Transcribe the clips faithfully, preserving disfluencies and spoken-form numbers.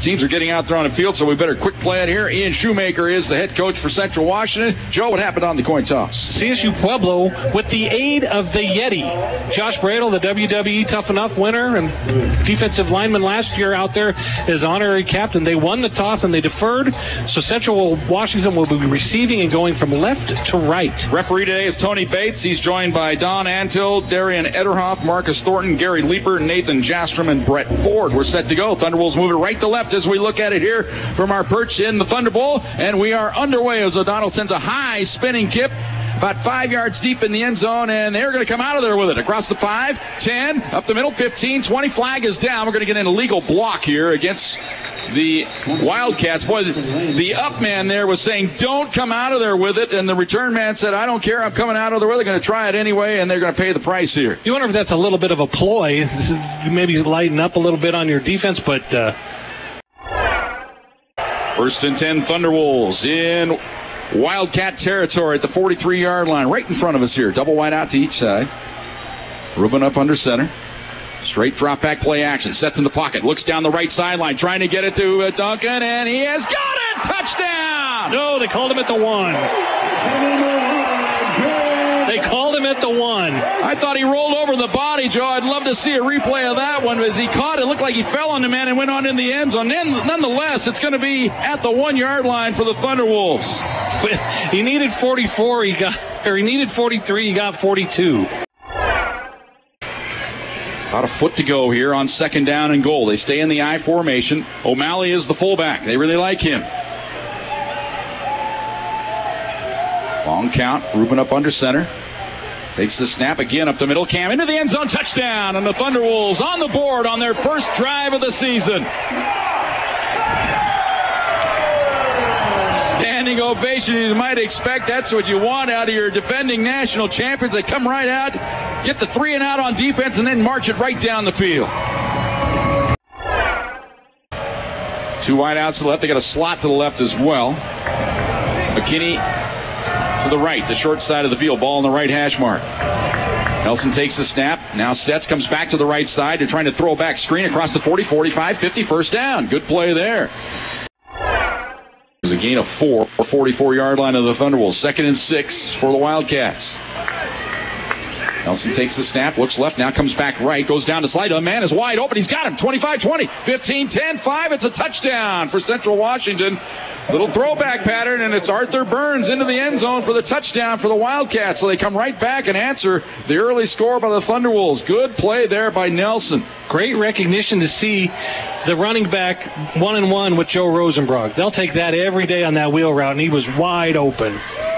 Teams are getting out there on the field, so we better quick play it here. Ian Shoemaker is the head coach for Central Washington. Joe, what happened on the coin toss? C S U Pueblo with the aid of the Yeti. Josh Bradle, the W W E Tough Enough winner and defensive lineman last year out there as honorary captain. They won the toss and they deferred, so Central Washington will be receiving and going from left to right. Referee today is Tony Bates. He's joined by Don Antill, Darian Ederhoff, Marcus Thornton, Gary Leeper, Nathan Jastrom, and Brett Ford. We're set to go. Thunderwolves moving right to left as we look at it here from our perch in the Thunder Bowl, and we are underway as O'Donnell sends a high spinning kip about five yards deep in the end zone, and they're going to come out of there with it. Across the five, ten, up the middle, fifteen, twenty. Flag is down. We're going to get an illegal block here against the Wildcats. Boy, the, the up man there was saying, don't come out of there with it, and the return man said, I don't care, I'm coming out of there with it. They're going to try it anyway, and they're going to pay the price here. You wonder if that's a little bit of a ploy. You maybe lighten up a little bit on your defense, but... Uh... First and ten, Thunderwolves in Wildcat territory at the forty-three-yard line, right in front of us here. Double wide out to each side. Ruben up under center. Straight drop back play action. Sets in the pocket. Looks down the right sideline. Trying to get it to uh, Duncan. And he has got it. Touchdown. No, they called him at the one. They called him at the one. I thought he rolled over the body, Joe. I'd love to see a replay of that one. As he caught it, it looked like he fell on the man and went on in the end zone. Nonetheless, it's going to be at the one-yard line for the Thunderwolves. He needed forty-four. He got, or he needed forty-three. He got forty-two. About a foot to go here on second down and goal. They stay in the I formation. O'Malley is the fullback. They really like him. Long count. Ruben up under center. Takes the snap again up the middle. Cam into the end zone. Touchdown. And the Thunderwolves on the board on their first drive of the season. Standing ovation, you might expect. That's what you want out of your defending national champions. They come right out, get the three and out on defense, and then march it right down the field. Two wide outs to the left. They got a slot to the left as well. McKinney to the right, the short side of the field. Ball on the right hash mark. Nelson takes the snap. Now sets, comes back to the right side. They're trying to throw a back screen across the forty, forty-five, fifty. First down. Good play there. There's a gain of four, or forty-four-yard line of the Thunderwolves. Second and six for the Wildcats. Nelson takes the snap, looks left, now comes back right, goes down to slide. The man is wide open. He's got him. twenty-five twenty, fifteen ten, five. It's a touchdown for Central Washington. Little throwback pattern, and it's Arthur Burns into the end zone for the touchdown for the Wildcats. So they come right back and answer the early score by the Thunderwolves. Good play there by Nelson. Great recognition to see the running back one and one with Joe Rosenbrog. They'll take that every day on that wheel route, and he was wide open.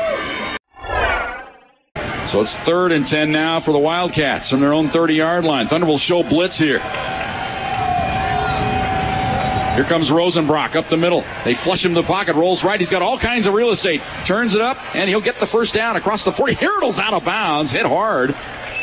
So it's third and ten now for the Wildcats from their own thirty-yard line. Thunderwolves show blitz here. Here comes Rosenbrock up the middle. They flush him to the pocket, rolls right. He's got all kinds of real estate. Turns it up, and he'll get the first down across the forty. Hurdles out of bounds, hit hard.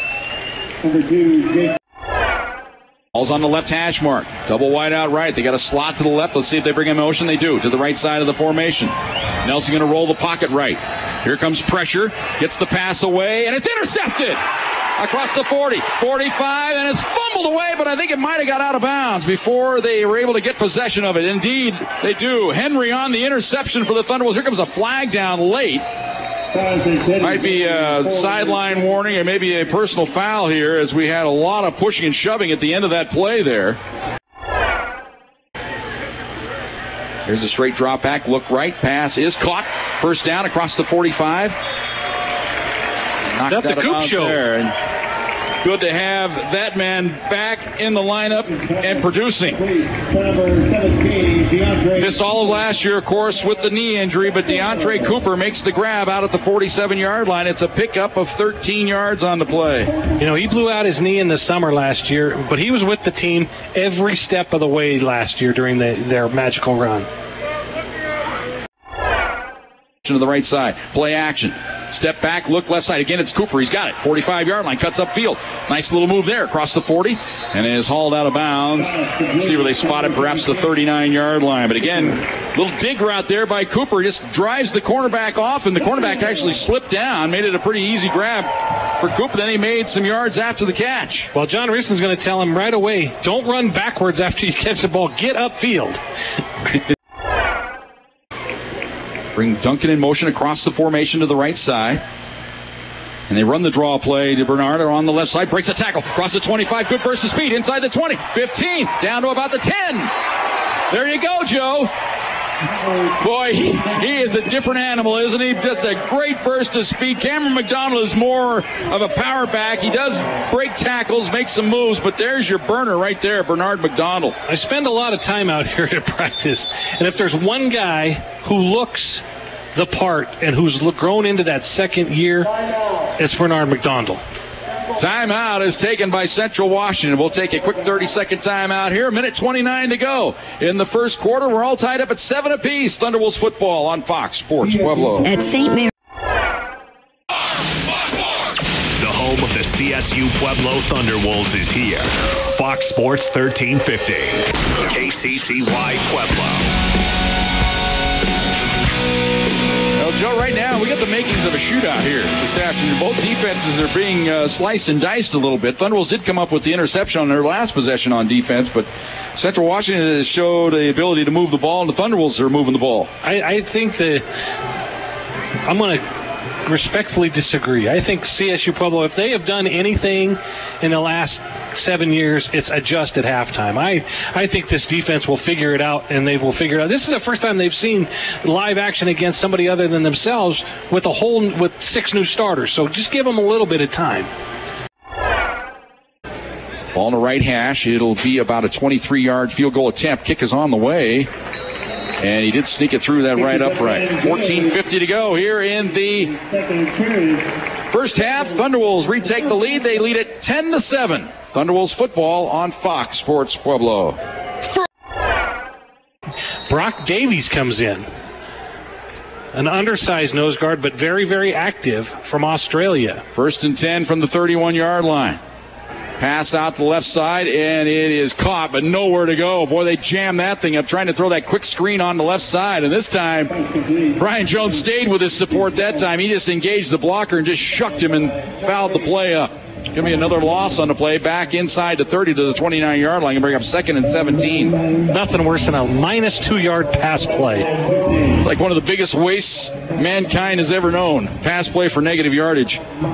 Ball's on the left hash mark. Double wide out right. They got a slot to the left. Let's see if they bring him motion. They do. To the right side of the formation. Nelson going to roll the pocket right. Here comes pressure. Gets the pass away, and it's intercepted. Across the forty, forty-five, and it's fumbled away, but I think it might have got out of bounds before they were able to get possession of it. Indeed, they do. Henry on the interception for the Thunderwolves. Here comes a flag down late. Might be a sideline warning or maybe a personal foul here, as we had a lot of pushing and shoving at the end of that play there. Here's a straight drop back, look right, pass is caught. First down across the forty-five. Knocked out the Coop show. There. And good to have that man back in the lineup and producing. Missed all of last year, of course, with the knee injury, but DeAndre Cooper makes the grab out at the forty-seven-yard line. It's a pickup of thirteen yards on the play. You know, he blew out his knee in the summer last year, but he was with the team every step of the way last year during the, their magical run. To the right side, play action. Step back, look left side. Again, it's Cooper. He's got it. forty-five-yard line, cuts upfield. Nice little move there across the forty, and is hauled out of bounds. See where they spotted perhaps the thirty-nine-yard line. But again, little dig route there by Cooper. Just drives the cornerback off, and the cornerback actually slipped down. Made it a pretty easy grab for Cooper. Then he made some yards after the catch. Well, John Riston's going to tell him right away, don't run backwards after you catch the ball. Get upfield. Bring Duncan in motion across the formation to the right side. And they run the draw play to Bernard on the left side. Breaks a tackle. Across the twenty-five. Good burst of speed. Inside the twenty. fifteen. Down to about the ten. There you go, Joe. Boy, he, he is a different animal, isn't he? Just a great burst of speed. Cameron McDonald is more of a power back. He does break tackles, make some moves, but there's your burner right there, Bernard McDonald. I spend a lot of time out here at practice, and if there's one guy who looks the part and who's grown into that second year, it's Bernard McDonald. Timeout is taken by Central Washington. We'll take a quick thirty-second timeout here. minute twenty-nine to go in the first quarter. We're all tied up at seven apiece. Thunderwolves football on Fox Sports Pueblo. At Saint Mary. The home of the C S U Pueblo Thunderwolves is here. Fox Sports thirteen fifty. K C C Y Pueblo. Joe, right now, we got the makings of a shootout here this afternoon. Both defenses are being uh, sliced and diced a little bit. Thunderwolves did come up with the interception on their last possession on defense, but Central Washington has showed the ability to move the ball, and the Thunderwolves are moving the ball. I, I think that I'm going to respectfully disagree. I think C S U Pueblo, if they have done anything in the last seven years, it's adjust at halftime. I, I think this defense will figure it out, and they will figure it out. This is the first time they've seen live action against somebody other than themselves with a whole with six new starters. So just give them a little bit of time. Ball in the right hash. It'll be about a twenty-three-yard field goal attempt. Kick is on the way. And he did sneak it through that right upright. fourteen fifty to go here in the first half. Thunderwolves retake the lead. They lead it ten to seven. Thunderwolves football on Fox Sports Pueblo. Brock Davies comes in. An undersized nose guard, but very, very active from Australia. First and ten from the thirty-one-yard line. Pass out to the left side, and it is caught, but nowhere to go. Boy, they jammed that thing up, trying to throw that quick screen on the left side. And this time, Brian Jones stayed with his support that time. He just engaged the blocker and just shucked him and fouled the play up. Give me another loss on the play. Back inside the thirty to the twenty-nine-yard line and bring up second and seventeen. Nothing worse than a minus two-yard pass play. It's like one of the biggest wastes mankind has ever known. Pass play for negative yardage.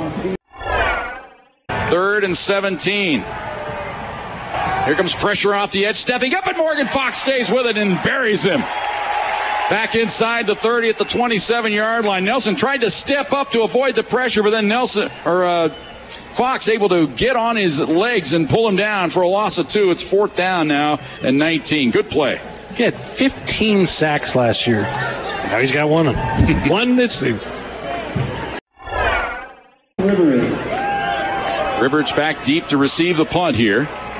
Third and seventeen. Here comes pressure off the edge. Stepping up, and Morgan Fox stays with it and buries him. Back inside the thirty at the twenty-seven-yard line. Nelson tried to step up to avoid the pressure, but then Nelson or uh, Fox able to get on his legs and pull him down for a loss of two. It's fourth down now and nineteen. Good play. He had fifteen sacks last year. Now he's got one. One this season. Rivers back deep to receive the punt here.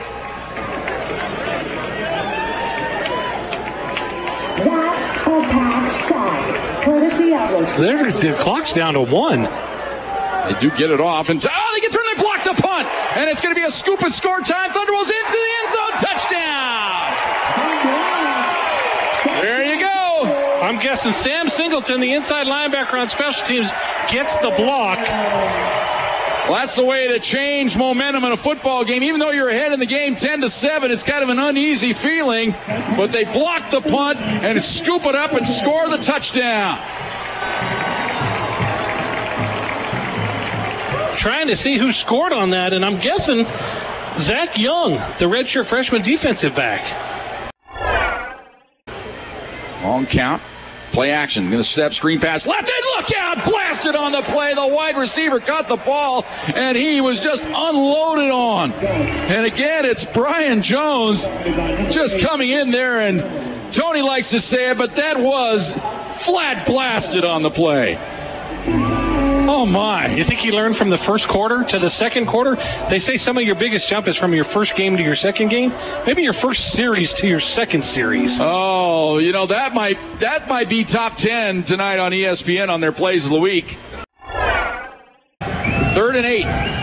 There, the clock's down to one. They do get it off, and oh, they get through and they block the punt, and it's going to be a scoop and score time. Thunderwolves into the end zone, touchdown! There you go. I'm guessing Sam Singleton, the inside linebacker on special teams, gets the block. Well, that's the way to change momentum in a football game. Even though you're ahead in the game ten to seven, it's kind of an uneasy feeling. But they block the punt and scoop it up and score the touchdown. Trying to see who scored on that, and I'm guessing Zach Young, the redshirt freshman defensive back. Long count. Play action. Going to step, screen pass. Left end, look out! Blasted on the play. The wide receiver caught the ball, and he was just unloaded on. And again, it's Brian Jones just coming in there, and Tony likes to say it, but that was flat blasted on the play. Oh, my. You think he learned from the first quarter to the second quarter? They say some of your biggest jump is from your first game to your second game. Maybe your first series to your second series. Oh, you know, that might that might be top ten tonight on E S P N on their plays of the week. Third and eight.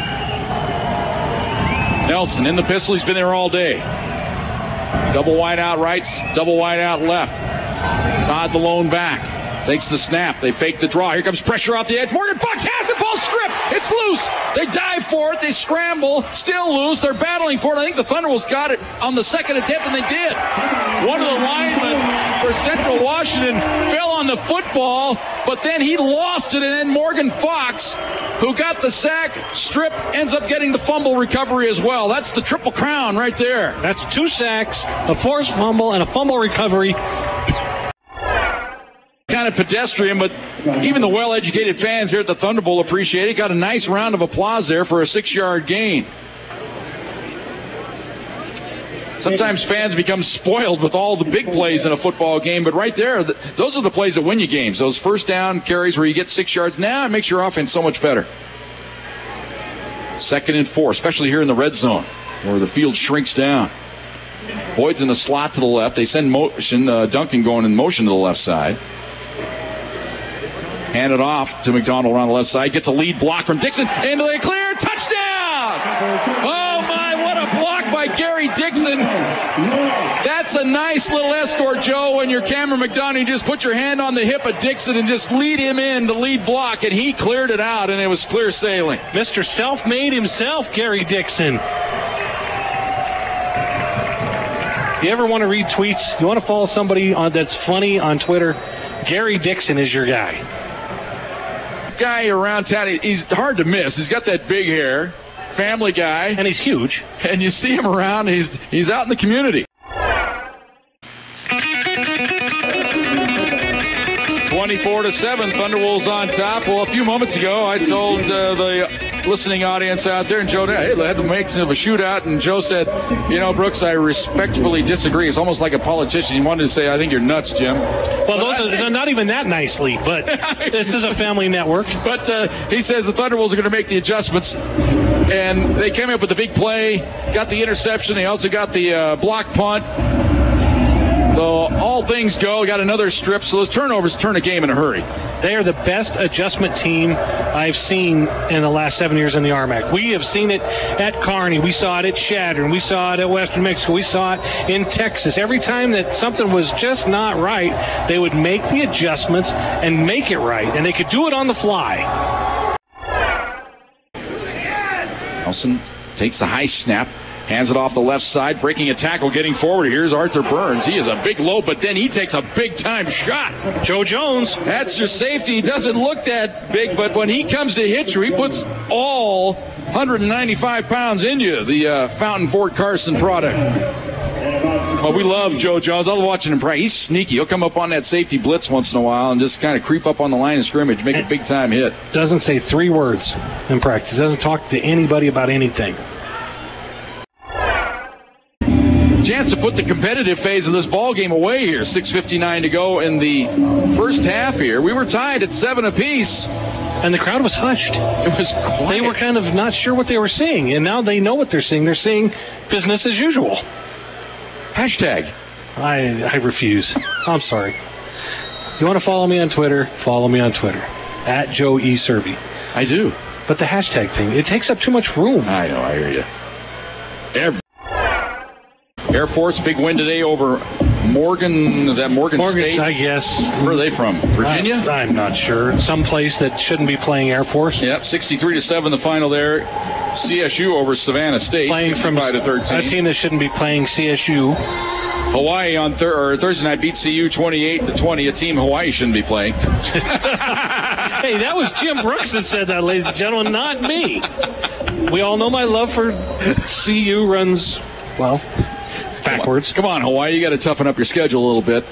Nelson in the pistol. He's been there all day. Double wide out rights, double wide out left. Todd the lone back. Takes the snap. They fake the draw. Here comes pressure off the edge. Morgan Fox has it. Ball stripped. It's loose. They dive for it. They scramble. Still loose. They're battling for it. I think the Thunderwolves got it on the second attempt, and they did. One of the linemen Central Washington fell on the football, but then he lost it, and then Morgan Fox, who got the sack, strip, ends up getting the fumble recovery as well. That's the triple crown right there. That's two sacks, a forced fumble, and a fumble recovery. Kind of pedestrian, but even the well-educated fans here at the Thunder Bowl appreciate it. Got a nice round of applause there for a six-yard gain. Sometimes fans become spoiled with all the big plays in a football game, but right there, those are the plays that win you games. Those first down carries where you get six yards. Now it makes your offense so much better. Second and four, especially here in the red zone, where the field shrinks down. Boyd's in the slot to the left. They send motion, uh, Duncan going in motion to the left side. Hand it off to McDonald on the left side. Gets a lead block from Dixon. Into the clear. Touchdown! Oh, my, what a block by Gary Dixon. That's a nice little escort, Joe, when you're Cameron McDonald. You just put your hand on the hip of Dixon and just lead him in the lead block, and he cleared it out, and it was clear sailing. Mister Self-Made himself, Gary Dixon. You ever want to read tweets? You want to follow somebody on, that's funny on Twitter? Gary Dixon is your guy. Guy around town, he's hard to miss. He's got that big hair, family guy, and he's huge. And you see him around, he's he's out in the community. twenty-four to seven, Thunderwolves on top. Well, a few moments ago, I told uh, the listening audience out there, and Joe, hey, they had the makings of a shootout, and Joe said, you know, Brooks, I respectfully disagree. It's almost like a politician. He wanted to say, I think you're nuts, Jim. Well, those are not even that nicely, but this is a family network. But uh, he says the Thunderwolves are going to make the adjustments, and they came up with the big play, got the interception. They also got the uh, block punt. So all things go, got another strip, so those turnovers turn a game in a hurry. They are the best adjustment team I've seen in the last seven years in the R M A C. We have seen it at Kearney. We saw it at Chadron. We saw it at Western Mexico. We saw it in Texas. Every time that something was just not right, they would make the adjustments and make it right, and they could do it on the fly. Nelson takes the high snap. Hands it off the left side, breaking a tackle, getting forward. Here's Arthur Burns. He is a big load, but then he takes a big-time shot. Joe Jones. That's your safety. He doesn't look that big, but when he comes to hit you, he puts all one hundred ninety-five pounds in you, the uh, Fountain Fort Carson product. Well, we love Joe Jones. I love watching him practice. He's sneaky. He'll come up on that safety blitz once in a while and just kind of creep up on the line of scrimmage, make a big-time hit. Doesn't say three words in practice. Doesn't talk to anybody about anything. Chance to put the competitive phase of this ball game away here. six fifty-nine to go in the first half here. We were tied at seven apiece. And the crowd was hushed. It was quiet. They were kind of not sure what they were seeing, and now they know what they're seeing. They're seeing business as usual. Hashtag. I I refuse. I'm sorry. You want to follow me on Twitter? Follow me on Twitter. At Joe E. Serby. I do. But the hashtag thing, it takes up too much room. I know, I hear you. Every Air Force, big win today over Morgan. Is that Morgan, Morgan State? I guess. Where are they from? Virginia? I, I'm not sure. Some place that shouldn't be playing Air Force. Yep, sixty-three to seven the final there. C S U over Savannah State. Playing from to thirteen. A team that shouldn't be playing C S U. Hawaii on thir- or Thursday night beat C U twenty-eight to twenty. A team Hawaii shouldn't be playing. Hey, that was Jim Brooks that said that, ladies and gentlemen, not me. We all know my love for C U runs, well, backwards. Come on, Hawaii, you got to toughen up your schedule a little bit.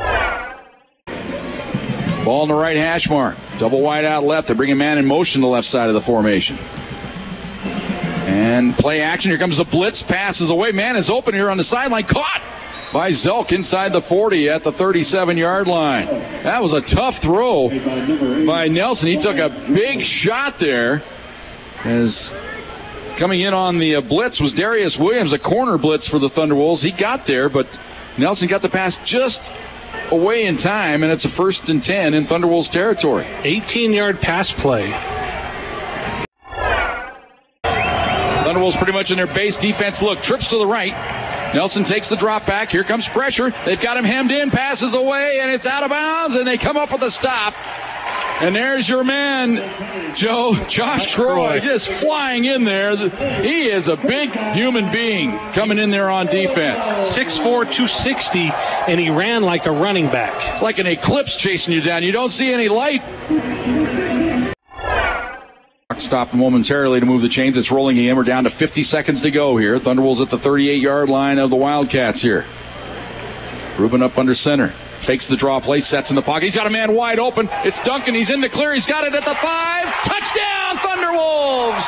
Ball in the right hash mark. Double wide out left. They bring a man in motion to the left side of the formation. And play action. Here comes the blitz. Passes away. Man is open here on the sideline. Caught by Zelk inside the forty at the thirty-seven-yard line. That was a tough throw by Nelson. He took a big shot there. As coming in on the uh, blitz was Darius Williams, a corner blitz for the Thunderwolves. He got there, but Nelson got the pass just away in time, and it's a first and ten in Thunderwolves territory. eighteen-yard pass play. Thunderwolves pretty much in their base defense. Look, trips to the right. Nelson takes the drop back. Here comes pressure. They've got him hemmed in, passes away, and it's out of bounds, and they come up with a stop. And there's your man, Joe, Josh Croy, just flying in there. He is a big human being coming in there on defense. six four, two sixty, and he ran like a running back. It's like an eclipse chasing you down. You don't see any light. Stopped momentarily to move the chains. It's rolling again. We're down to fifty seconds to go here. Thunderwolves at the thirty-eight-yard line of the Wildcats here. Rubin up under center. Fakes the draw play, sets in the pocket. He's got a man wide open. It's Duncan. He's in the clear. He's got it at the five. Touchdown, Thunderwolves!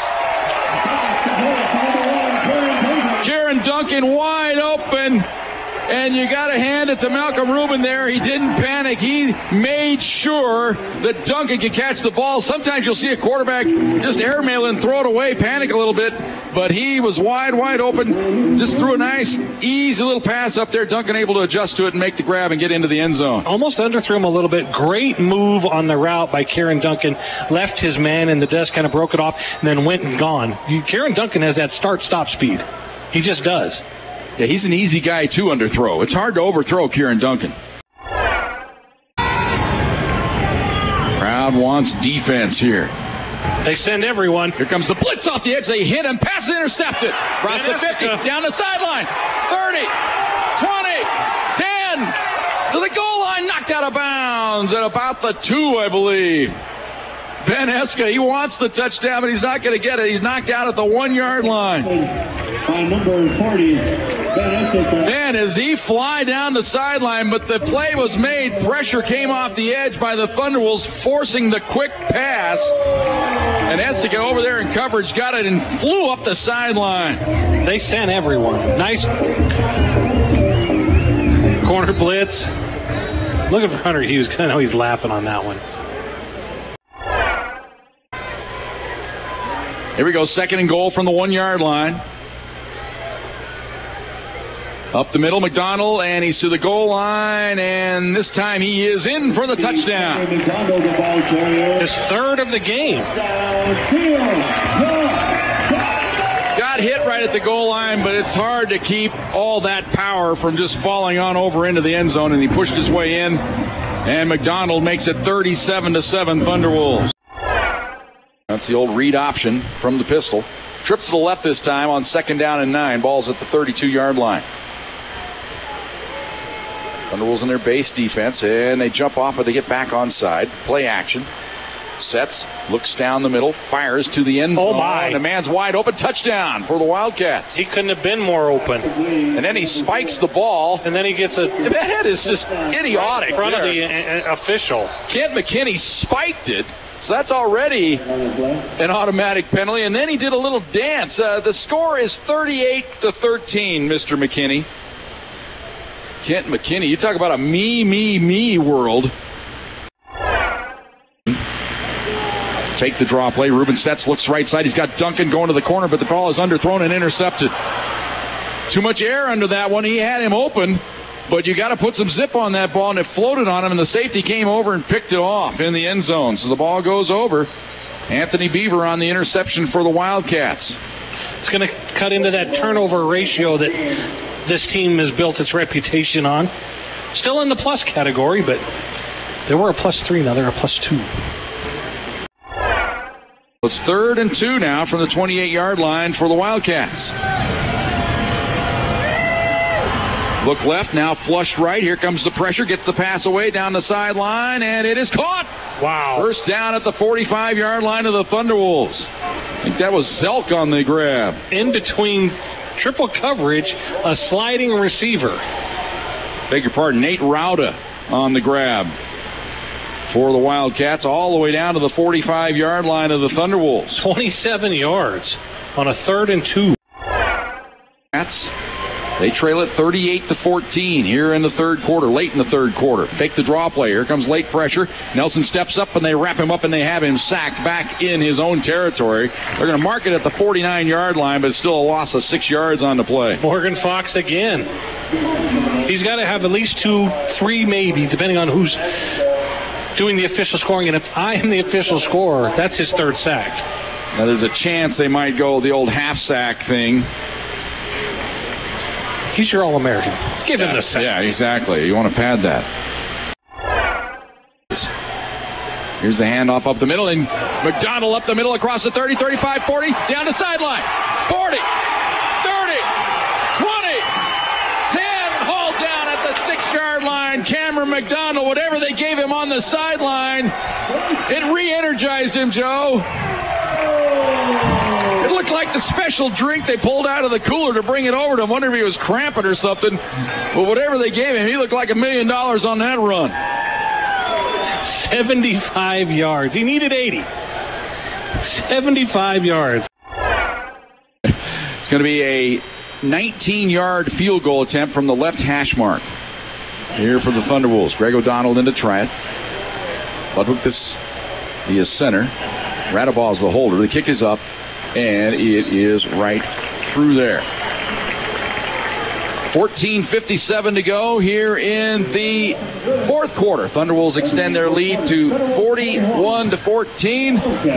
Kieran Duncan wide open. And you got to hand it to Malcolm Rubin there. He didn't panic. He made sure that Duncan could catch the ball. Sometimes you'll see a quarterback just airmail and throw it away, panic a little bit. But he was wide, wide open. Just threw a nice, easy little pass up there. Duncan able to adjust to it and make the grab and get into the end zone. Almost underthrew him a little bit. Great move on the route by Kieran Duncan. Left his man in the desk, kind of broke it off, and then went and gone. Kieran Duncan has that start-stop speed. He just does. Yeah, he's an easy guy to underthrow. It's hard to overthrow Kieran Duncan. Crowd wants defense here. They send everyone. Here comes the blitz off the edge. They hit him. Pass intercepted. Across the fifty. Down the sideline. thirty. twenty. ten. To the goal line. Knocked out of bounds at about the two, I believe. Ben Eska, he wants the touchdown, but he's not going to get it. He's knocked out at the one-yard line. By number forty, Ben Eska. Man, as he fly down the sideline, but the play was made. Pressure came off the edge by the Thunderwolves, forcing the quick pass. And Eska over there in coverage got it and flew up the sideline. They sent everyone. Nice corner blitz. Look at Hunter Hughes. I know he's laughing on that one. Here we go, second and goal from the one-yard line. Up the middle, McDonald, and he's to the goal line, and this time he is in for the touchdown. His third of the game. Got hit right at the goal line, but it's hard to keep all that power from just falling on over into the end zone, and he pushed his way in, and McDonald makes it thirty-seven to seven Thunderwolves. That's the old read option from the pistol. Trips to the left this time on second down and nine. Ball's at the thirty-two-yard line. Thunderwolves in their base defense, and they jump off, but they get back onside. Play action. Sets, looks down the middle, fires to the end zone. Oh, my. And the man's wide open. Touchdown for the Wildcats. He couldn't have been more open. And then he spikes the ball. And then he gets a... That is just idiotic. In front there. of the uh, official. Kent McKinney spiked it. So that's already an automatic penalty. And then he did a little dance. Uh, the score is thirty-eight to thirteen, Mister McKinney. Kent McKinney, you talk about a me, me, me world. Take the draw play. Rubin sets, looks right side. He's got Duncan going to the corner, but the ball is underthrown and intercepted. Too much air under that one. He had him open. But you got to put some zip on that ball, and it floated on him, and the safety came over and picked it off in the end zone. So the ball goes over. Anthony Beaver on the interception for the Wildcats. It's going to cut into that turnover ratio that this team has built its reputation on. Still in the plus category, but they were a plus three, now they're a plus two. It's third and two now from the twenty-eight-yard line for the Wildcats. Look left, now flushed right. Here comes the pressure, gets the pass away down the sideline, and it is caught. Wow. First down at the forty-five-yard line of the Thunderwolves. I think that was Zelk on the grab. In between triple coverage, a sliding receiver. Beg your pardon, Nate Rauda on the grab for the Wildcats, all the way down to the forty-five-yard line of the Thunderwolves. twenty-seven yards on a third and two. That's They trail it thirty-eight to fourteen here in the third quarter, late in the third quarter. Fake the draw play. Here comes late pressure. Nelson steps up, and they wrap him up, and they have him sacked back in his own territory. They're going to mark it at the forty-nine-yard line, but it's still a loss of six yards on the play. Morgan Fox again. He's got to have at least two, three maybe, depending on who's doing the official scoring. And if I am the official scorer, that's his third sack. Now, there's a chance they might go the old half-sack thing. He's your All-American. Give yeah, him the sack. Yeah, exactly. You want to pad that. Here's the handoff up the middle, and McDonald up the middle across the thirty, thirty-five, forty, down the sideline. forty, thirty, twenty, ten, hauled down at the six-yard line. Cameron McDonald, whatever they gave him on the sideline, it re-energized him, Joe. It looked like the special drink they pulled out of the cooler to bring it over to him. I wonder if he was cramping or something. But whatever they gave him, he looked like a million dollars on that run. seventy-five yards. He needed eighty. seventy-five yards. It's going to be a nineteen-yard field goal attempt from the left hash mark. Here for the Thunderwolves. Greg O'Donnell in to try it. Ludwig, this, he is center. Radaball's the holder. The kick is up, and it is right through there. fourteen fifty-seven to go here in the fourth quarter. Thunderwolves extend their lead to forty-one to fourteen.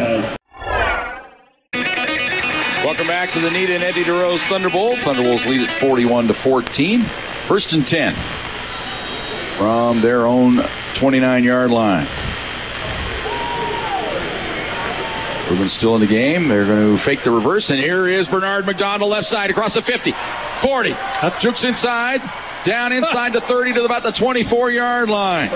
Welcome back to the Nita and Eddie DeRose Thunderbolt. Thunderwolves lead at forty-one to fourteen. First and ten from their own twenty-nine-yard line. Ruben's still in the game. They're going to fake the reverse, and here is Bernard McDonald left side across the fifty, forty. Jukes inside, down inside the thirty to about the twenty-four-yard line.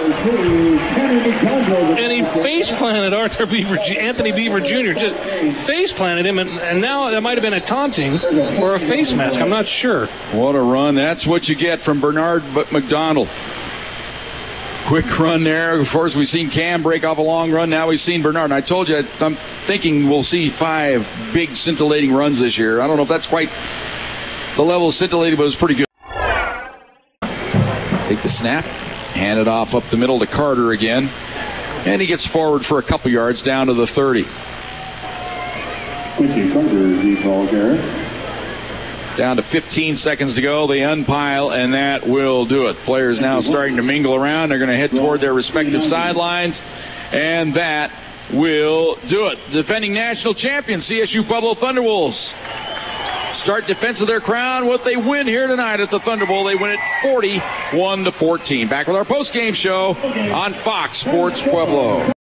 And he face planted Arthur Beaver, Anthony Beaver Junior Just face planted him, and, and now that might have been a taunting or a face mask. I'm not sure. What a run. That's what you get from Bernard McDonald. Quick run there. Of course, we've seen Cam break off a long run. Now we've seen Bernard. And I told you, I'm thinking we'll see five big scintillating runs this year. I don't know if that's quite the level of scintillating, but it's pretty good. Take the snap. Hand it off up the middle to Carter again. And he gets forward for a couple yards down to the thirty. Quincy Carter is the ball carrier. Down to fifteen seconds to go. They unpile, and that will do it. Players now starting to mingle around. They're going to head toward their respective sidelines, and that will do it. Defending national champions, C S U Pueblo Thunderwolves start defense of their crown. What they win here tonight at the Thunderbolt, they win it forty-one to fourteen. Back with our post-game show on Fox Sports Pueblo.